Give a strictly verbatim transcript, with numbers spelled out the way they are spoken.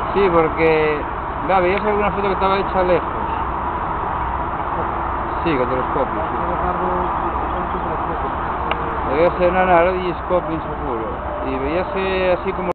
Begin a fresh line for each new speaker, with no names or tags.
Sí, porque... Va, veías alguna foto que estaba hecha lejos. Sí, con telescopio, sí. Veíase, no, no, radioscopio seguro. Y veíase así como...